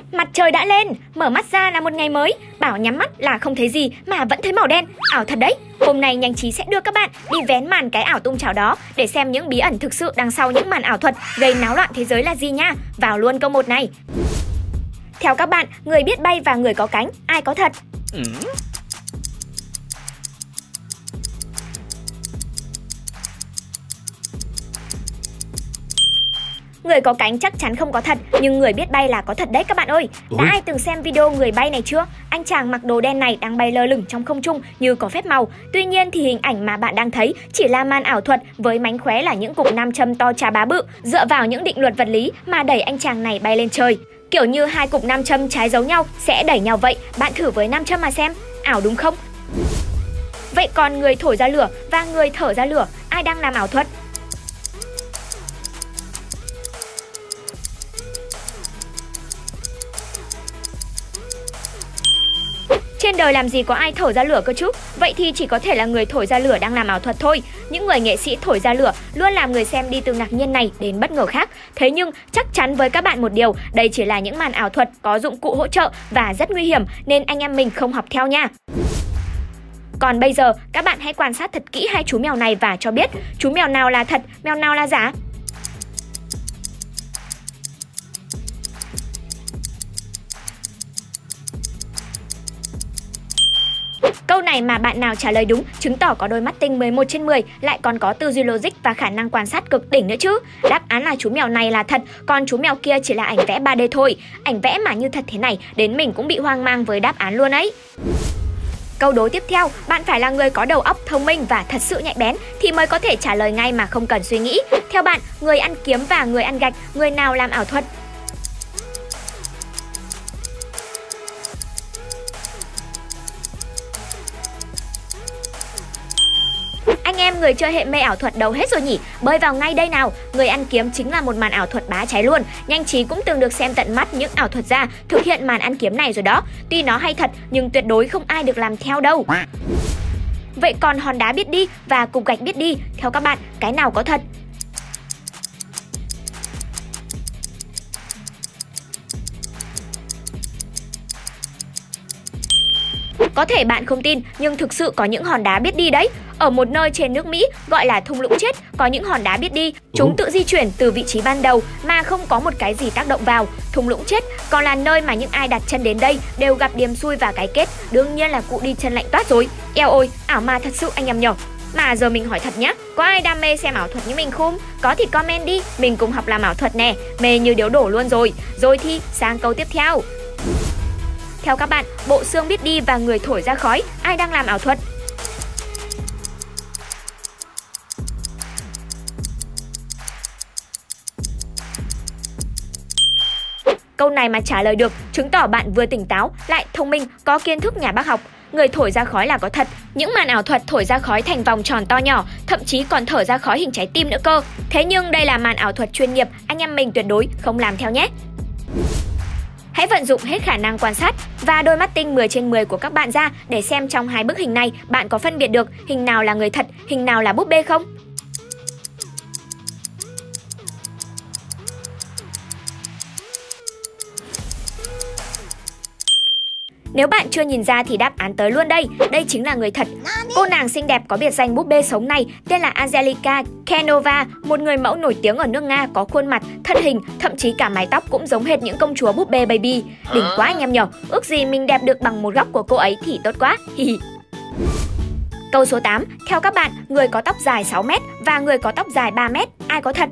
Mặt trời đã lên, mở mắt ra là một ngày mới. Bảo nhắm mắt là không thấy gì mà vẫn thấy màu đen. Ảo thật đấy. Hôm nay Nhanh Trí sẽ đưa các bạn đi vén màn cái ảo tung chảo đó để xem những bí ẩn thực sự đằng sau những màn ảo thuật gây náo loạn thế giới là gì nha. Vào luôn câu 1 này. Theo các bạn, người biết bay và người có cánh, ai có thật? Người có cánh chắc chắn không có thật, nhưng người biết bay là có thật đấy các bạn ơi. Đã ai từng xem video người bay này chưa? Anh chàng mặc đồ đen này đang bay lơ lửng trong không trung như có phép màu. Tuy nhiên thì hình ảnh mà bạn đang thấy chỉ là màn ảo thuật với mánh khóe là những cục nam châm to chà bá bự dựa vào những định luật vật lý mà đẩy anh chàng này bay lên trời. Kiểu như hai cục nam châm trái dấu nhau sẽ đẩy nhau vậy, bạn thử với nam châm mà xem, ảo đúng không? Vậy còn người thổi ra lửa và người thở ra lửa, ai đang làm ảo thuật? Trên đời làm gì có ai thổi ra lửa cơ chứ? Vậy thì chỉ có thể là người thổi ra lửa đang làm ảo thuật thôi. Những người nghệ sĩ thổi ra lửa luôn làm người xem đi từ ngạc nhiên này đến bất ngờ khác. Thế nhưng chắc chắn với các bạn một điều, đây chỉ là những màn ảo thuật có dụng cụ hỗ trợ và rất nguy hiểm nên anh em mình không học theo nha. Còn bây giờ các bạn hãy quan sát thật kỹ hai chú mèo này và cho biết chú mèo nào là thật, mèo nào là giả. Câu này mà bạn nào trả lời đúng chứng tỏ có đôi mắt tinh 11/10, lại còn có tư duy logic và khả năng quan sát cực đỉnh nữa chứ. Đáp án là chú mèo này là thật, còn chú mèo kia chỉ là ảnh vẽ 3D thôi. Ảnh vẽ mà như thật thế này, đến mình cũng bị hoang mang với đáp án luôn ấy. Câu đố tiếp theo, bạn phải là người có đầu óc thông minh và thật sự nhạy bén thì mới có thể trả lời ngay mà không cần suy nghĩ. Theo bạn, người ăn kiếm và người ăn gạch, người nào làm ảo thuật? Anh em người chơi hệ mê ảo thuật đâu hết rồi nhỉ? Bơi vào ngay đây nào. Người ăn kiếm chính là một màn ảo thuật bá cháy luôn. Nhanh Trí cũng từng được xem tận mắt những ảo thuật gia thực hiện màn ăn kiếm này rồi đó. Tuy nó hay thật nhưng tuyệt đối không ai được làm theo đâu. Vậy còn hòn đá biết đi và cục gạch biết đi, theo các bạn, cái nào có thật? Có thể bạn không tin, nhưng thực sự có những hòn đá biết đi đấy. Ở một nơi trên nước Mỹ gọi là thung lũng chết, có những hòn đá biết đi. Chúng tự di chuyển từ vị trí ban đầu mà không có một cái gì tác động vào. Thung lũng chết còn là nơi mà những ai đặt chân đến đây đều gặp điềm xui và cái kết. Đương nhiên là cụ đi chân lạnh toát rồi. Eo ôi, ảo ma thật sự anh em nhỏ. Mà giờ mình hỏi thật nhá, có ai đam mê xem ảo thuật như mình không? Có thì comment đi, mình cùng học làm ảo thuật nè. Mê như điếu đổ luôn rồi. Rồi thì sang câu tiếp theo. Theo các bạn, bộ xương biết đi và người thổi ra khói, ai đang làm ảo thuật? Câu này mà trả lời được, chứng tỏ bạn vừa tỉnh táo, lại thông minh, có kiến thức nhà bác học. Người thổi ra khói là có thật. Những màn ảo thuật thổi ra khói thành vòng tròn to nhỏ, thậm chí còn thở ra khói hình trái tim nữa cơ. Thế nhưng đây là màn ảo thuật chuyên nghiệp, anh em mình tuyệt đối không làm theo nhé. Hãy vận dụng hết khả năng quan sát và đôi mắt tinh 10/10 của các bạn ra để xem trong hai bức hình này bạn có phân biệt được hình nào là người thật, hình nào là búp bê không? Nếu bạn chưa nhìn ra thì đáp án tới luôn đây. Đây chính là người thật. Cô nàng xinh đẹp có biệt danh búp bê sống này tên là Angelica Kenova, một người mẫu nổi tiếng ở nước Nga, có khuôn mặt, thân hình, thậm chí cả mái tóc cũng giống hệt những công chúa búp bê baby. Đỉnh quá anh em nhỏ, ước gì mình đẹp được bằng một góc của cô ấy thì tốt quá. Câu số 8, theo các bạn, người có tóc dài 6m và người có tóc dài 3m, ai có thật?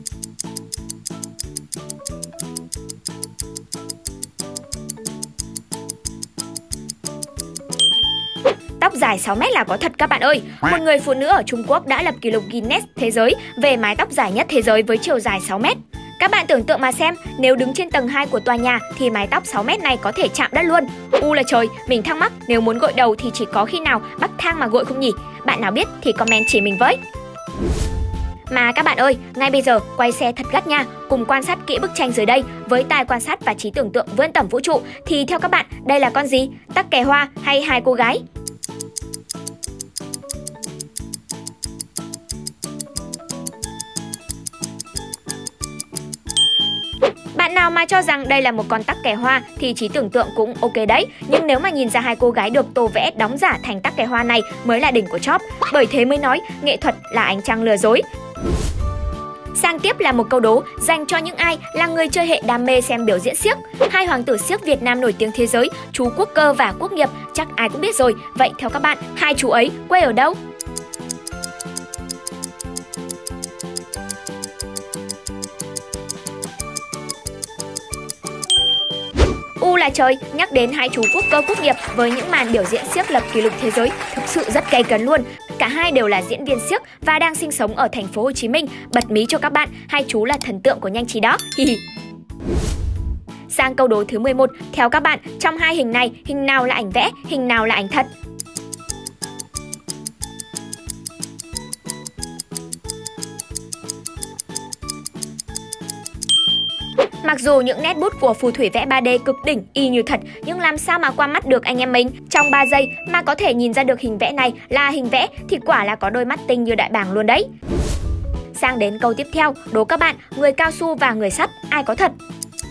Tóc dài 6m là có thật các bạn ơi. Một người phụ nữ ở Trung Quốc đã lập kỷ lục Guinness thế giới về mái tóc dài nhất thế giới với chiều dài 6m. Các bạn tưởng tượng mà xem, nếu đứng trên tầng 2 của tòa nhà thì mái tóc 6m này có thể chạm đất luôn. Là trời, mình thắc mắc nếu muốn gội đầu thì chỉ có khi nào bắt thang mà gội không nhỉ? Bạn nào biết thì comment chỉ mình với. Mà các bạn ơi, ngay bây giờ quay xe thật gắt nha, cùng quan sát kỹ bức tranh dưới đây với tài quan sát và trí tưởng tượng vươn tầm vũ trụ thì theo các bạn, đây là con gì? Tắc kè hoa hay hai cô gái? Bạn Bạn nào mà cho rằng đây là một con tắc kè hoa thì trí tưởng tượng cũng ok đấy. Nhưng nếu mà nhìn ra hai cô gái được tô vẽ đóng giả thành tắc kè hoa này mới là đỉnh của chóp. Bởi thế mới nói nghệ thuật là ánh trăng lừa dối. Sang tiếp là một câu đố dành cho những ai là người chơi hệ đam mê xem biểu diễn xiếc. Hai hoàng tử xiếc Việt Nam nổi tiếng thế giới, chú Quốc Cơ và Quốc Nghiệp, chắc ai cũng biết rồi. Vậy theo các bạn, hai chú ấy quê ở đâu? U là trời, nhắc đến hai chú Quốc Cơ Quốc Nghiệp với những màn biểu diễn xiếc lập kỷ lục thế giới thực sự rất gay cấn luôn. Cả hai đều là diễn viên xiếc và đang sinh sống ở thành phố Hồ Chí Minh. Bật mí cho các bạn, hai chú là thần tượng của nhanh trí đó. Sang câu đố thứ 11, theo các bạn, trong hai hình này, hình nào là ảnh vẽ, hình nào là ảnh thật? Mặc dù những nét bút của phù thủy vẽ 3D cực đỉnh y như thật, nhưng làm sao mà qua mắt được anh em mình? Trong 3 giây mà có thể nhìn ra được hình vẽ này là hình vẽ thì quả là có đôi mắt tinh như đại bàng luôn đấy. Sang đến câu tiếp theo, đố các bạn, người cao su và người sắt, ai có thật?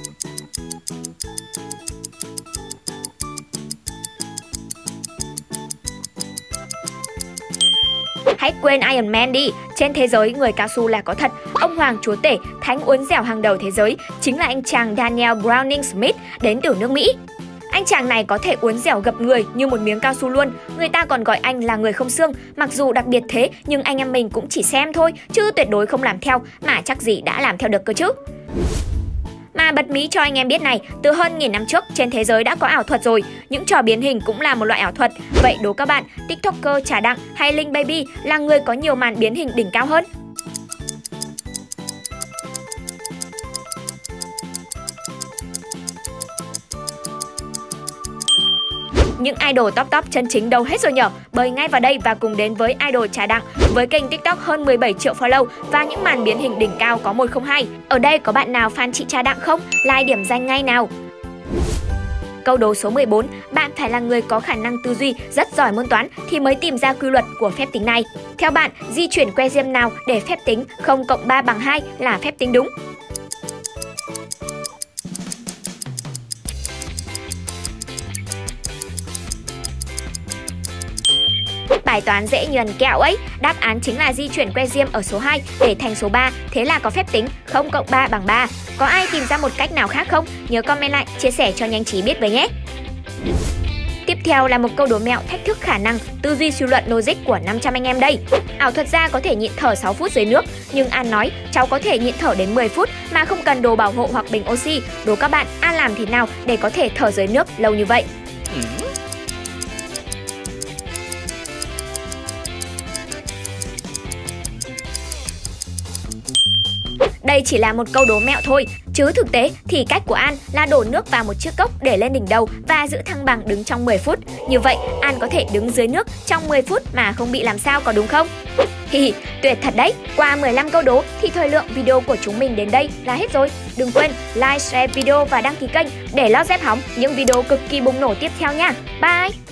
Hãy quên Iron Man đi, trên thế giới người cao su là có thật. Ông hoàng chúa tể, thánh uốn dẻo hàng đầu thế giới chính là anh chàng Daniel Browning Smith đến từ nước Mỹ. Anh chàng này có thể uốn dẻo gập người như một miếng cao su luôn. Người ta còn gọi anh là người không xương. Mặc dù đặc biệt thế nhưng anh em mình cũng chỉ xem thôi, chứ tuyệt đối không làm theo, mà chắc gì đã làm theo được cơ chứ. Mà bật mí cho anh em biết này, từ hơn 1000 năm trước trên thế giới đã có ảo thuật rồi. Những trò biến hình cũng là một loại ảo thuật. Vậy đố các bạn, TikToker Trà Đặng hay Linh Baby là người có nhiều màn biến hình đỉnh cao hơn? Những idol top chân chính đâu hết rồi nhở? Bơi ngay vào đây và cùng đến với idol Trà Đặng với kênh TikTok hơn 17 triệu follow và những màn biến hình đỉnh cao có 102. Ở đây có bạn nào fan chị Trà Đặng không? Like điểm danh ngay nào! Câu đố số 14, bạn phải là người có khả năng tư duy rất giỏi môn toán thì mới tìm ra quy luật của phép tính này. Theo bạn, di chuyển que diêm nào để phép tính 0 cộng 3 bằng 2 là phép tính đúng? Bài toán dễ như ăn kẹo ấy, đáp án chính là di chuyển que diêm ở số 2 để thành số 3, thế là có phép tính 0 cộng 3 bằng 3. Có ai tìm ra một cách nào khác không? Nhớ comment lại, chia sẻ cho nhanh trí biết với nhé! Tiếp theo là một câu đố mẹo thách thức khả năng tư duy suy luận logic của 500 anh em đây. Ảo thuật gia có thể nhịn thở 6 phút dưới nước, nhưng An nói cháu có thể nhịn thở đến 10 phút mà không cần đồ bảo hộ hoặc bình oxy. Đố các bạn, An làm thế nào để có thể thở dưới nước lâu như vậy? Đây chỉ là một câu đố mẹo thôi, chứ thực tế thì cách của An là đổ nước vào một chiếc cốc để lên đỉnh đầu và giữ thăng bằng đứng trong 10 phút. Như vậy, An có thể đứng dưới nước trong 10 phút mà không bị làm sao, có đúng không? Hi, tuyệt thật đấy! Qua 15 câu đố thì thời lượng video của chúng mình đến đây là hết rồi. Đừng quên like, share video và đăng ký kênh để lót dép hóng những video cực kỳ bùng nổ tiếp theo nha. Bye!